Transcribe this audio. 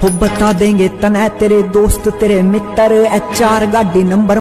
वो बता देंगे तने तेरे दोस्त तेरे मित्र HR गाड़ी नंबर